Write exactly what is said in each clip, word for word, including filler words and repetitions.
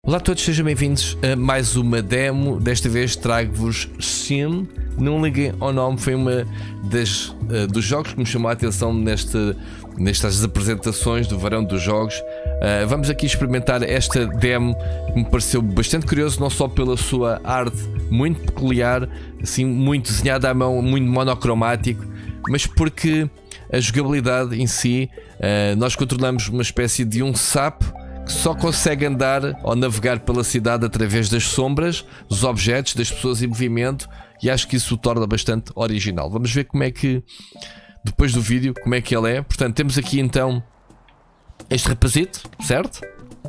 Olá a todos, sejam bem-vindos a mais uma demo. Desta vez trago-vos Sim. Não liguem ao nome, foi uma das, uh, dos jogos que me chamou a atenção neste, nestas apresentações do verão dos jogos. Uh, vamos aqui experimentar esta demo que me pareceu bastante curioso, não só pela sua arte muito peculiar, assim, muito desenhada à mão, muito monocromático, mas porque a jogabilidade em si, uh, nós controlamos uma espécie de um sapo que só consegue andar ou navegar pela cidade através das sombras, dos objetos, das pessoas em movimento, e acho que isso o torna bastante original. Vamos ver como é que, depois do vídeo, como é que ele é. Portanto, temos aqui então este rapazito, certo?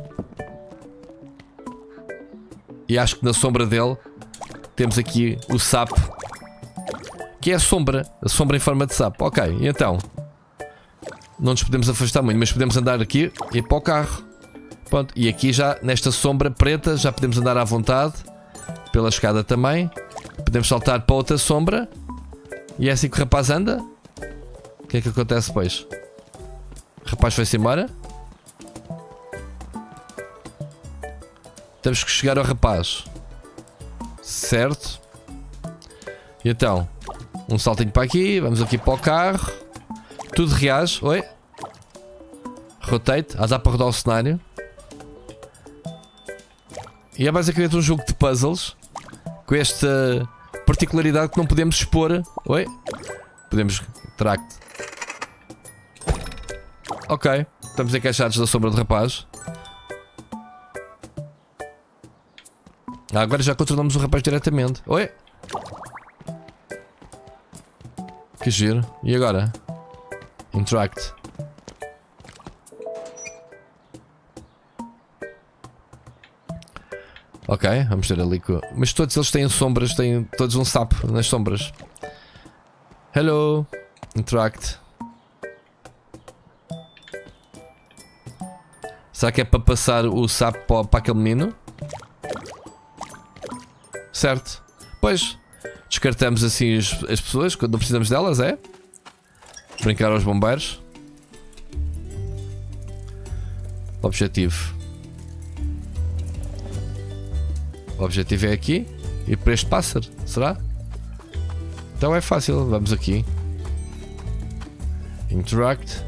E acho que na sombra dele temos aqui o sapo, que é a sombra, a sombra em forma de sapo. Ok, então não nos podemos afastar muito, mas podemos andar aqui e ir para o carro. Pronto, e aqui já nesta sombra preta já podemos andar à vontade pela escada também. Podemos saltar para outra sombra. E é assim que o rapaz anda. O que é que acontece depois? O rapaz foi-se embora. Temos que chegar ao rapaz, certo? E então um saltinho para aqui. Vamos aqui para o carro. Tudo reage. Oi. Rotate. Ah, dá para rodar o cenário. E é basicamente um jogo de puzzles com esta particularidade que não podemos expor. Oi? Podemos. Tract. Ok. Estamos encaixados na sombra do rapaz. Ah, agora já controlamos o rapaz diretamente. Oi? Que giro. E agora? Interact. Ok, vamos ter ali com... Mas todos eles têm sombras, têm todos um sapo nas sombras. Hello. Interact. Será que é para passar o sapo para, para aquele menino? Certo. Pois, descartamos assim as, as pessoas quando não precisamos delas, é? Brincar aos bombeiros. Objetivo. O objetivo é aqui. Ir para este pássaro, será? Então é fácil, vamos aqui. Interact.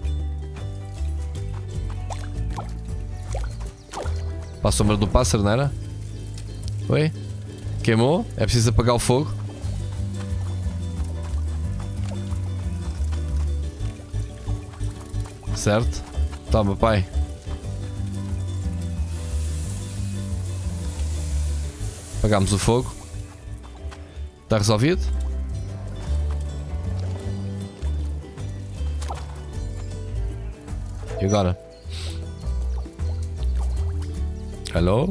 Para a sombra do pássaro, não era? Oi? Queimou? É preciso apagar o fogo. Certo? Toma, pai. Apagámos o fogo. Está resolvido? E agora? Hello?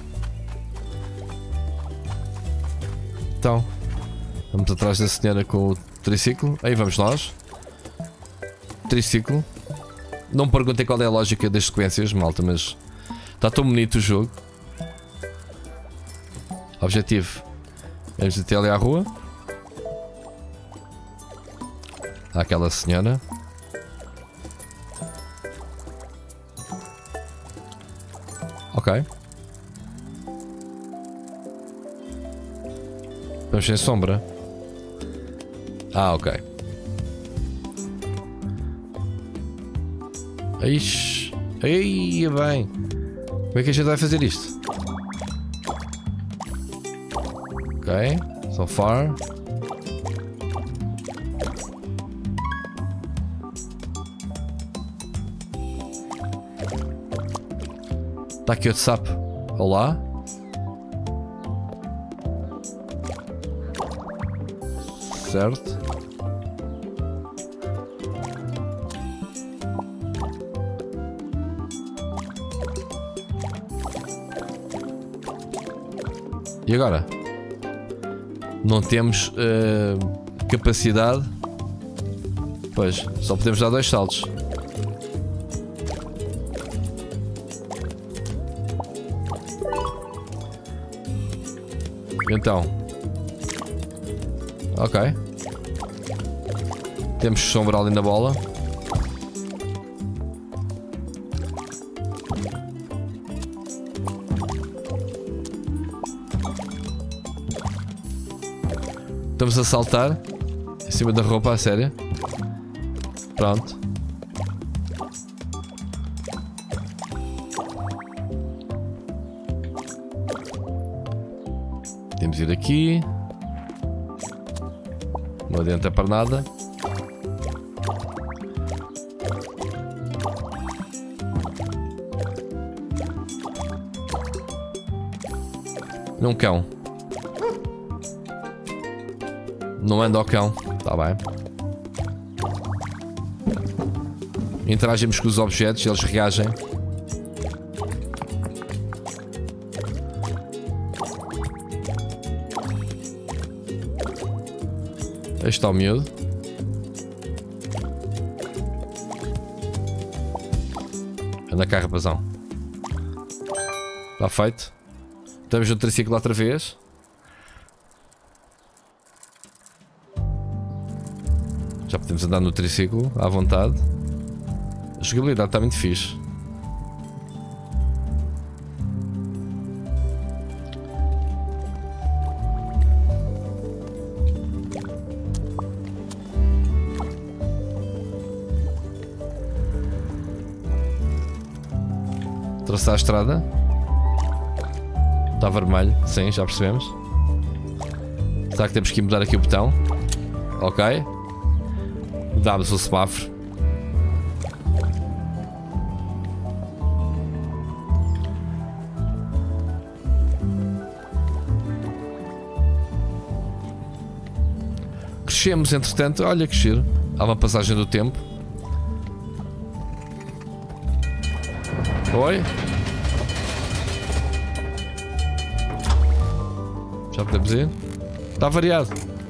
Então, vamos atrás da senhora com o triciclo. Aí vamos nós. Triciclo. Não me perguntei qual é a lógica das sequências, malta, mas está tão bonito o jogo. Objetivo. Vamos até ali à rua. Há aquela senhora. Ok. Vamos sem sombra. Ah, ok. Ixi. Aí, bem. Como é que a gente vai fazer isto? Ok, so far. Está aqui outro sapo. Olá. Certo. E agora? Não temos uh, capacidade. Pois, só podemos dar dois saltos. Então. Ok. Temos sombra ali na bola. Estamos a saltar em cima da roupa, a sério. Pronto. Temos de ir aqui. Não adianta para nada. Um cão. Não anda ao cão. Tá bem. Interagimos com os objetos, eles reagem. Aí está o miúdo. Anda cá, rapazão. Está feito. Estamos no triciclo outra vez. Já podemos andar no triciclo à vontade. A jogabilidade está muito fixe. Traçar a estrada. Está vermelho, sim, já percebemos. Será que temos que mudar aqui o botão? Ok. Mudámos o semáforo. Crescemos, entretanto. Olha que giro. Há uma passagem do tempo. Oi? Já podemos ir? Está variado.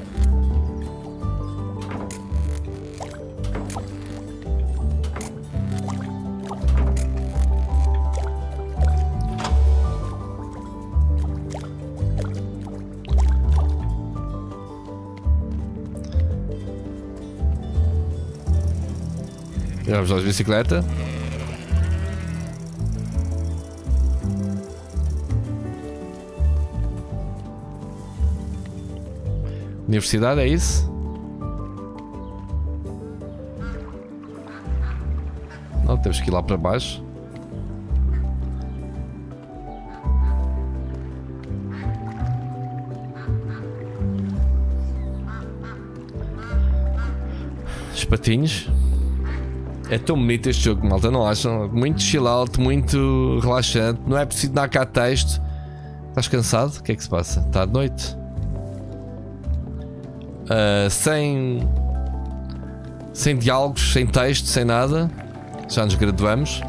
Vamos lá de bicicleta. Universidade, é isso? Não, temos que ir lá para baixo. Os patinhos. É tão bonito este jogo, malta, não acham? Muito chill out, muito relaxante. Não é preciso dar cá texto. Estás cansado? O que é que se passa? Está de noite? Uh, sem sem diálogos, sem texto, sem nada. Já nos graduamos.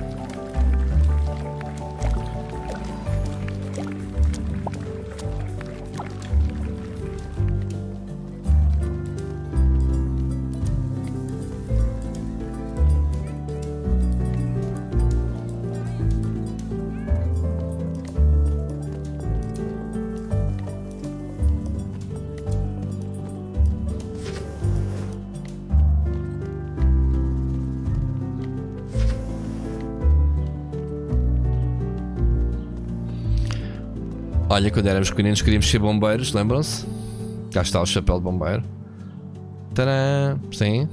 Olha, quando éramos pequeninos queríamos ser bombeiros, lembram-se? Cá está o chapéu de bombeiro. Tadã! Sim.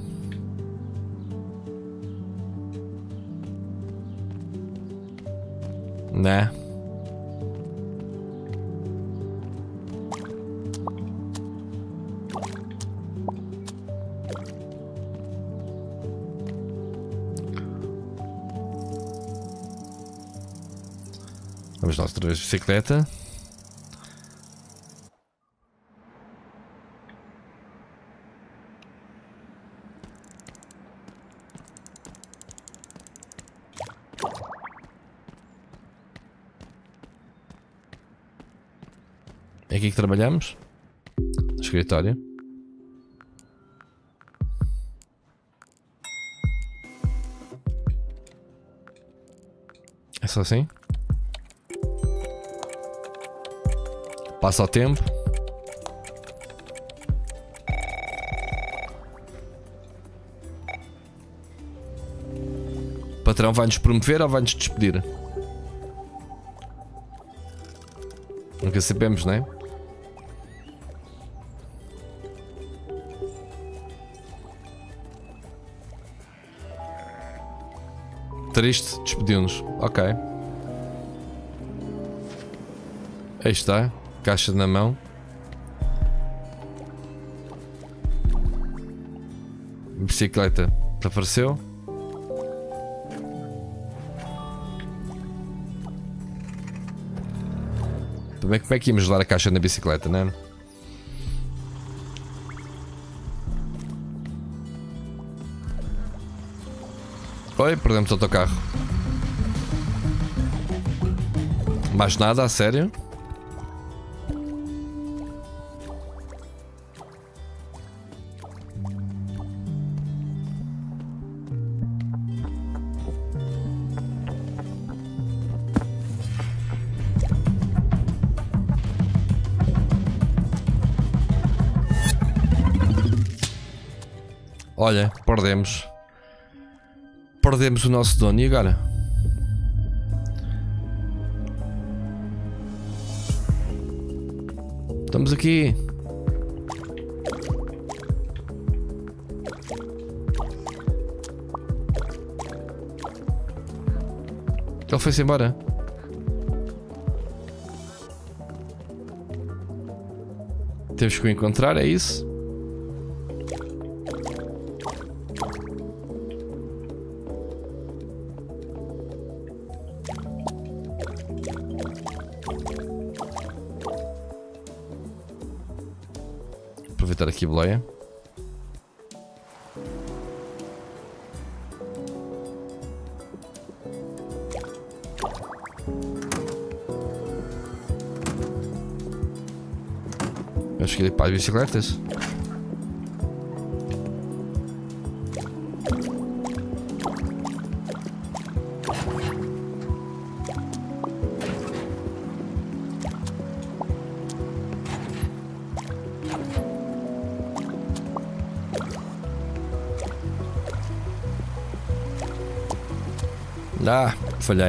Né? Vamos lá outra vez de bicicleta. É aqui que trabalhamos? No escritório. É só assim? Passa o tempo. O patrão vai-nos promover ou vai-nos despedir? Nunca sabemos, não é? Triste, despediu-nos. Ok. Aí está, caixa na mão. Bicicleta apareceu. Também como é que íamos levar a caixa na bicicleta, não é? Oi, perdemos o autocarro. Mais nada, a sério? Olha, perdemos. Perdemos o nosso dono. E agora? Estamos aqui. Ele foi-se embora. Temos que o encontrar, é isso? Aproveitar aqui a boleia. Vamos seguir para as bicicletas. Ah, falhei.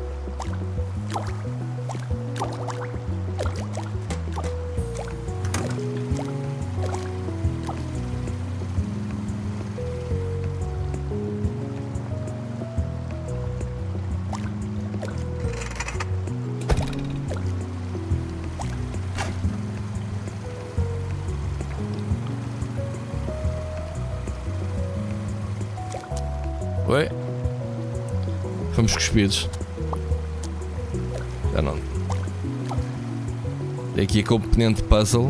Oi. Fomos cuspidos. Já não. Tem aqui a componente puzzle.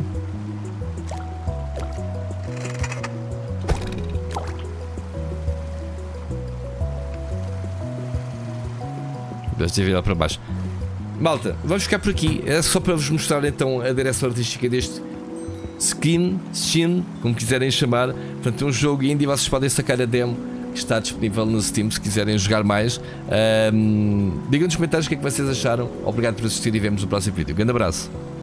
Deve virar para baixo. Malta, vamos ficar por aqui. É só para vos mostrar então a direção artística deste Skin, Shin, como quiserem chamar. Portanto, é um jogo indie. Vocês podem sacar a demo. Está disponível no Steam se quiserem jogar mais. Um, digam nos comentários o que é que vocês acharam. Obrigado por assistir e vemos no próximo vídeo. Um grande abraço.